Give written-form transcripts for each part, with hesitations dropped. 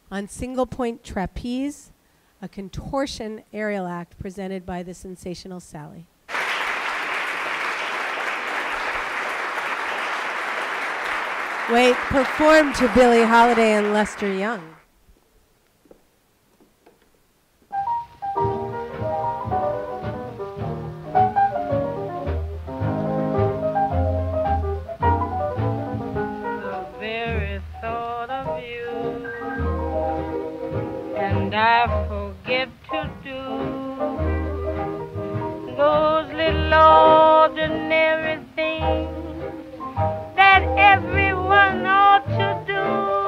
on single point trapeze, a contortion aerial act presented by the Sensational Sally. Wait, performed to Billie Holiday and Lester Young. The very thought of you, and I forget to do those little ordinary things that everyone ought to do.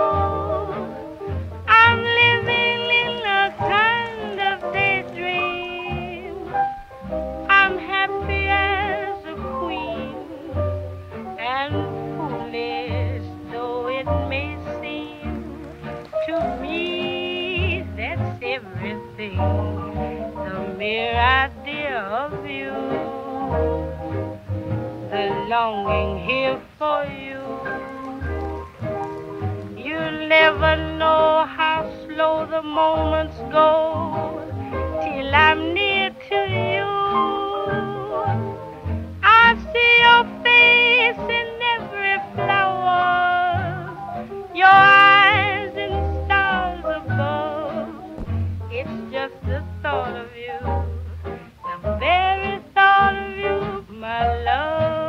I'm living in a kind of daydream. I'm happy as a queen, and foolish though it may seem to me, that's everything. The mere idea of you, the longing here for you. You'll never know how slow the moments go till I'm near to you. I see your face in every flower, your eyes in stars above. It's just the thought of you, the very thought of you, my love.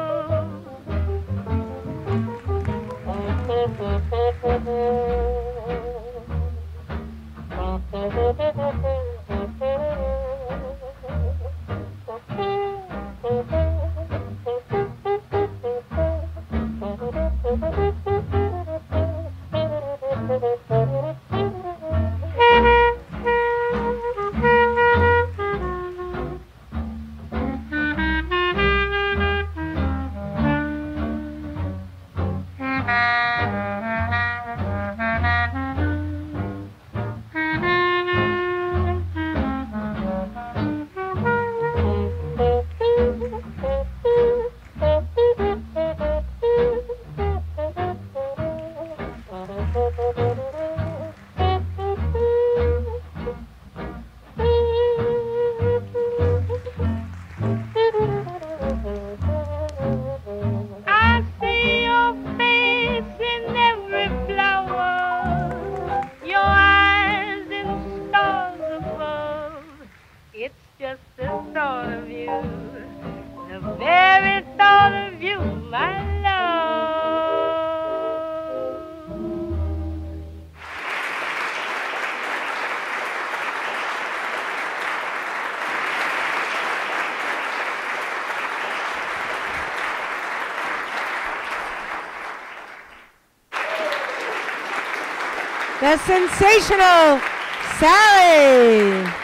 The Sensational Sally.